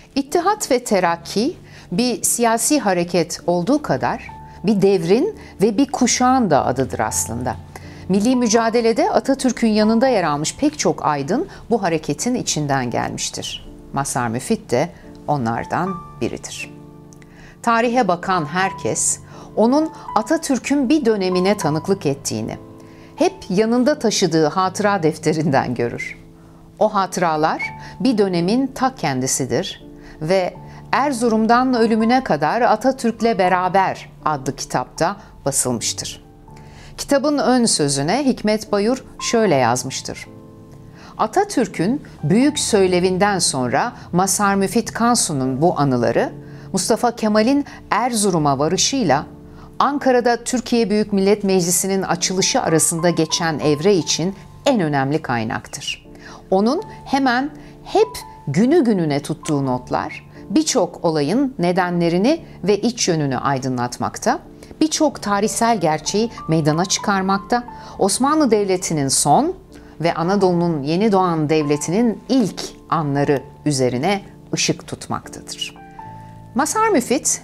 İttihat ve Terakki bir siyasi hareket olduğu kadar bir devrin ve bir kuşağın da adıdır aslında. Milli mücadelede Atatürk'ün yanında yer almış pek çok aydın bu hareketin içinden gelmiştir. Mazhar Müfit de onlardan biridir. Tarihe bakan herkes onun Atatürk'ün bir dönemine tanıklık ettiğini hep yanında taşıdığı hatıra defterinden görür. O hatıralar bir dönemin ta kendisidir ve Erzurum'dan ölümüne kadar Atatürk'le beraber adlı kitapta basılmıştır. Kitabın ön sözüne Hikmet Bayur şöyle yazmıştır. Atatürk'ün büyük söylevinden sonra Mazhar Müfit Kansu'nun bu anıları, Mustafa Kemal'in Erzurum'a varışıyla Ankara'da Türkiye Büyük Millet Meclisi'nin açılışı arasında geçen evre için en önemli kaynaktır. Onun hemen hep günü gününe tuttuğu notlar, birçok olayın nedenlerini ve iç yönünü aydınlatmakta, birçok tarihsel gerçeği meydana çıkarmakta, Osmanlı Devleti'nin son ve Anadolu'nun yeni doğan devletinin ilk anları üzerine ışık tutmaktadır. Mazhar Müfit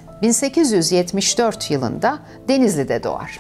1874 yılında Denizli'de doğar.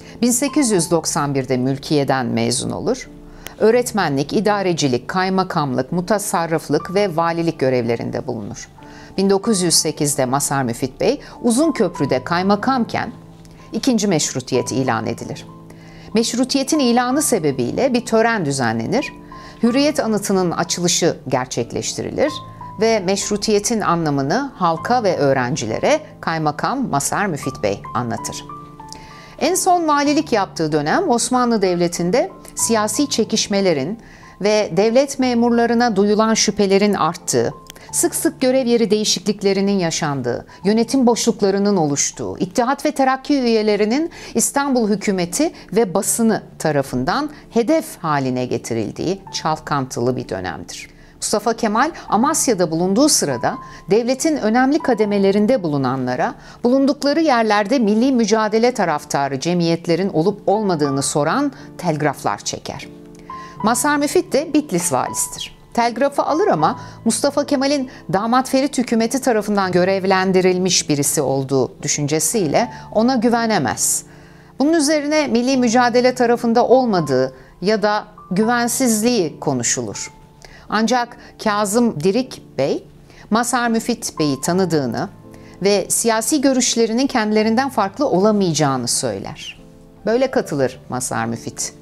1891'de mülkiyeden mezun olur. Öğretmenlik, idarecilik, kaymakamlık, mutasarrıflık ve valilik görevlerinde bulunur. 1908'de Mazhar Müfit Bey Uzunköprü'de kaymakamken ikinci meşrutiyet ilan edilir. Meşrutiyetin ilanı sebebiyle bir tören düzenlenir, Hürriyet Anıtı'nın açılışı gerçekleştirilir ve meşrutiyetin anlamını halka ve öğrencilere Kaymakam Mazhar Müfit Bey anlatır. En son valilik yaptığı dönem Osmanlı Devleti'nde siyasi çekişmelerin ve devlet memurlarına duyulan şüphelerin arttığı, sık sık görev yeri değişikliklerinin yaşandığı, yönetim boşluklarının oluştuğu, İttihat ve Terakki üyelerinin İstanbul hükümeti ve basını tarafından hedef haline getirildiği çalkantılı bir dönemdir. Mustafa Kemal Amasya'da bulunduğu sırada devletin önemli kademelerinde bulunanlara bulundukları yerlerde milli mücadele taraftarı cemiyetlerin olup olmadığını soran telgraflar çeker. Mazhar Müfit de Bitlis valisidir. Telgrafı alır ama Mustafa Kemal'in damat Ferit hükümeti tarafından görevlendirilmiş birisi olduğu düşüncesiyle ona güvenemez. Bunun üzerine milli mücadele tarafında olmadığı ya da güvensizliği konuşulur. Ancak Kazım Dirik Bey, Mazhar Müfit Bey'i tanıdığını ve siyasi görüşlerinin kendilerinden farklı olamayacağını söyler. Böyle katılır Mazhar Müfit.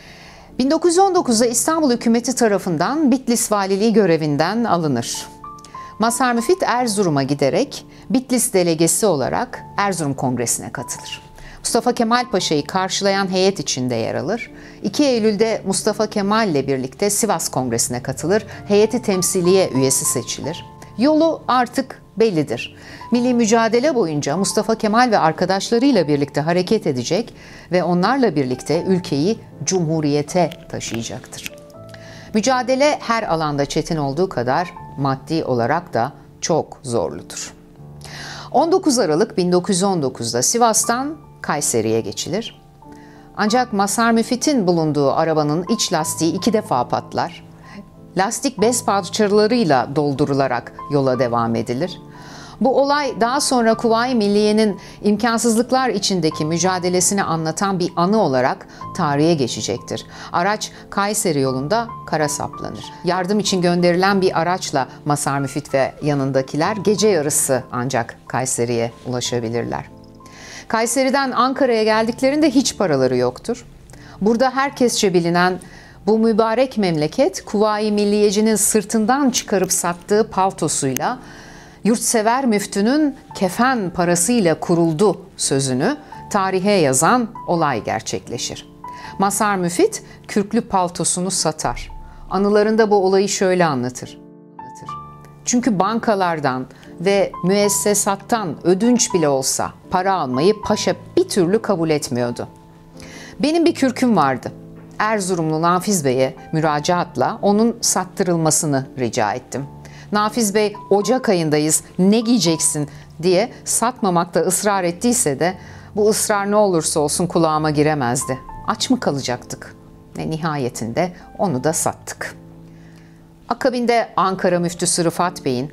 1919'da İstanbul hükümeti tarafından Bitlis valiliği görevinden alınır. Mazhar Müfit Erzurum'a giderek Bitlis delegesi olarak Erzurum Kongresi'ne katılır. Mustafa Kemal Paşa'yı karşılayan heyet içinde yer alır. 2 Eylül'de Mustafa Kemal ile birlikte Sivas Kongresi'ne katılır. Heyeti temsiliye üyesi seçilir. Yolu artık bellidir. Milli mücadele boyunca Mustafa Kemal ve arkadaşlarıyla birlikte hareket edecek ve onlarla birlikte ülkeyi cumhuriyete taşıyacaktır. Mücadele her alanda çetin olduğu kadar maddi olarak da çok zorludur. 19 Aralık 1919'da Sivas'tan Kayseri'ye geçilir. Ancak Mazhar Müfit'in bulunduğu arabanın iç lastiği 2 defa patlar. Lastik bez parçalarıyla doldurularak yola devam edilir. Bu olay daha sonra Kuvayi Milliye'nin imkansızlıklar içindeki mücadelesini anlatan bir anı olarak tarihe geçecektir. Araç Kayseri yolunda kara saplanır. Yardım için gönderilen bir araçla Mazhar Müfit ve yanındakiler gece yarısı ancak Kayseri'ye ulaşabilirler. Kayseri'den Ankara'ya geldiklerinde hiç paraları yoktur. Burada herkesçe bilinen bu mübarek memleket Kuvayi Milliyeci'nin sırtından çıkarıp sattığı paltosuyla yurtsever müftünün kefen parasıyla kuruldu sözünü tarihe yazan olay gerçekleşir. Mazhar Müfit kürklü paltosunu satar. Anılarında bu olayı şöyle anlatır. Çünkü bankalardan ve müessesattan ödünç bile olsa para almayı paşa bir türlü kabul etmiyordu. Benim bir kürküm vardı. Erzurumlu Nafiz Bey'e müracaatla onun sattırılmasını rica ettim. Nafiz Bey Ocak ayındayız ne giyeceksin diye satmamakta ısrar ettiyse de bu ısrar ne olursa olsun kulağıma giremezdi. Aç mı kalacaktık? Ve nihayetinde onu da sattık. Akabinde Ankara müftüsü Rıfat Bey'in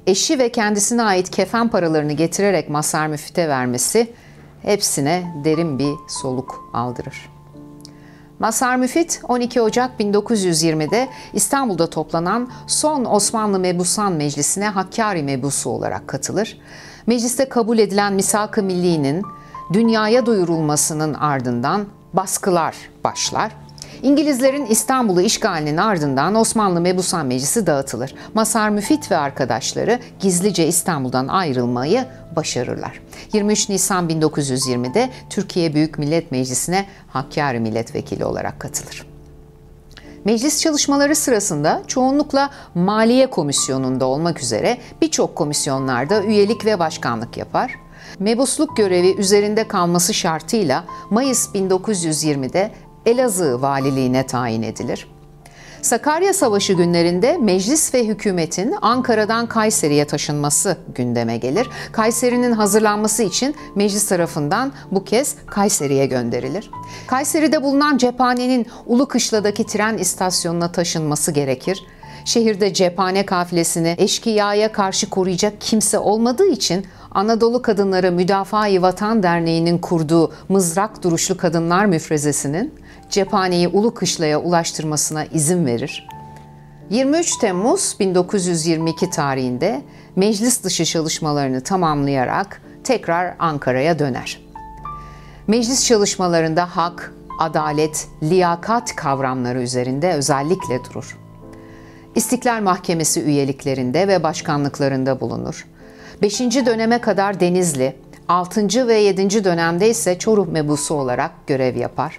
eşi ve kendisine ait kefen paralarını getirerek Mazhar Müfit'e vermesi hepsine derin bir soluk aldırır. Mazhar Müfit 12 Ocak 1920'de İstanbul'da toplanan son Osmanlı Mebusan Meclisi'ne Hakkari Mebusu olarak katılır. Mecliste kabul edilen Misak-ı Milli'nin dünyaya duyurulmasının ardından baskılar başlar. İngilizlerin İstanbul'u işgalinin ardından Osmanlı Mebusan Meclisi dağıtılır. Mazhar Müfit ve arkadaşları gizlice İstanbul'dan ayrılmayı başarırlar. 23 Nisan 1920'de Türkiye Büyük Millet Meclisi'ne Hakkari milletvekili olarak katılır. Meclis çalışmaları sırasında çoğunlukla Maliye Komisyonu'nda olmak üzere birçok komisyonlarda üyelik ve başkanlık yapar. Mebusluk görevi üzerinde kalması şartıyla Mayıs 1920'de Elazığ valiliğine tayin edilir. Sakarya Savaşı günlerinde meclis ve hükümetin Ankara'dan Kayseri'ye taşınması gündeme gelir. Kayseri'nin hazırlanması için meclis tarafından bu kez Kayseri'ye gönderilir. Kayseri'de bulunan cephanenin Ulukışla'daki tren istasyonuna taşınması gerekir. Şehirde cephane kafilesini eşkıyaya karşı koruyacak kimse olmadığı için Anadolu Kadınları Müdafaa-i Vatan Derneği'nin kurduğu Mızrak Duruşlu Kadınlar Müfrezesi'nin cephaneyi Ulukışla'ya ulaştırmasına izin verir. 23 Temmuz 1922 tarihinde meclis dışı çalışmalarını tamamlayarak tekrar Ankara'ya döner. Meclis çalışmalarında hak, adalet, liyakat kavramları üzerinde özellikle durur. İstiklal Mahkemesi üyeliklerinde ve başkanlıklarında bulunur. 5. döneme kadar Denizli, 6. ve 7. dönemde ise Çoruh Mebusu olarak görev yapar.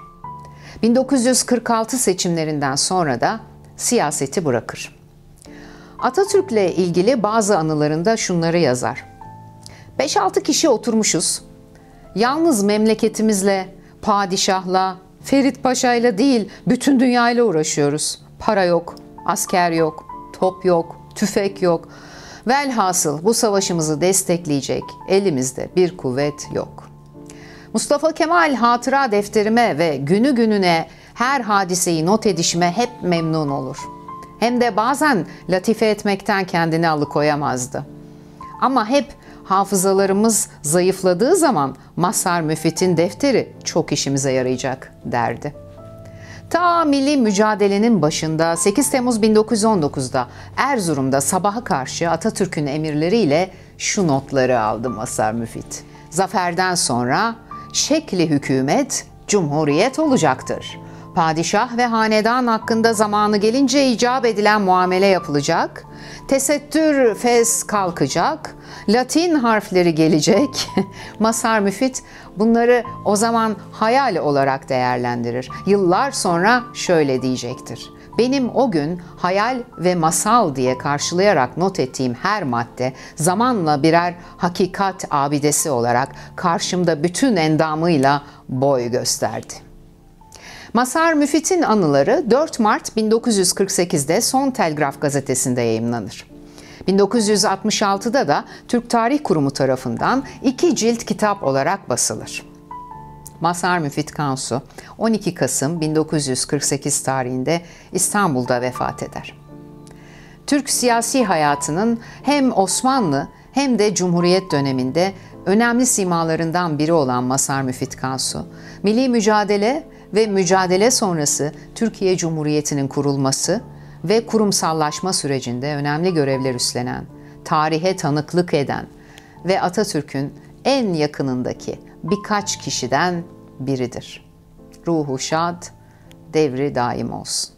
1946 seçimlerinden sonra da siyaseti bırakır. Atatürk'le ilgili bazı anılarında şunları yazar. 5-6 kişi oturmuşuz. Yalnız memleketimizle, padişahla, Ferit Paşa'yla değil, bütün dünyayla uğraşıyoruz. Para yok, asker yok, top yok, tüfek yok. Velhasıl bu savaşımızı destekleyecek elimizde bir kuvvet yok. Mustafa Kemal hatıra defterime ve günü gününe her hadiseyi not edişime hep memnun olur. Hem de bazen latife etmekten kendini alıkoyamazdı. Ama hep hafızalarımız zayıfladığı zaman Mazhar Müfit'in defteri çok işimize yarayacak derdi. Ta milli mücadelenin başında 8 Temmuz 1919'da Erzurum'da sabaha karşı Atatürk'ün emirleriyle şu notları aldı Mazhar Müfit. Zaferden sonra şekli hükümet cumhuriyet olacaktır. Padişah ve hanedan hakkında zamanı gelince icap edilen muamele yapılacak, tesettür fez kalkacak, Latin harfleri gelecek. Mazhar Müfit bunları o zaman hayal olarak değerlendirir. Yıllar sonra şöyle diyecektir. Benim o gün hayal ve masal diye karşılayarak not ettiğim her madde zamanla birer hakikat abidesi olarak karşımda bütün endamıyla boy gösterdi. Mazhar Müfit'in anıları 4 Mart 1948'de Son Telgraf gazetesinde yayımlanır. 1966'da da Türk Tarih Kurumu tarafından 2 cilt kitap olarak basılır. Mazhar Müfit Kansu 12 Kasım 1948 tarihinde İstanbul'da vefat eder. Türk siyasi hayatının hem Osmanlı hem de Cumhuriyet döneminde önemli simalarından biri olan Mazhar Müfit Kansu, milli mücadele ve mücadele sonrası Türkiye Cumhuriyeti'nin kurulması ve kurumsallaşma sürecinde önemli görevler üstlenen, tarihe tanıklık eden ve Atatürk'ün en yakınındaki birkaç kişiden biridir. Ruhu şad, devri daim olsun.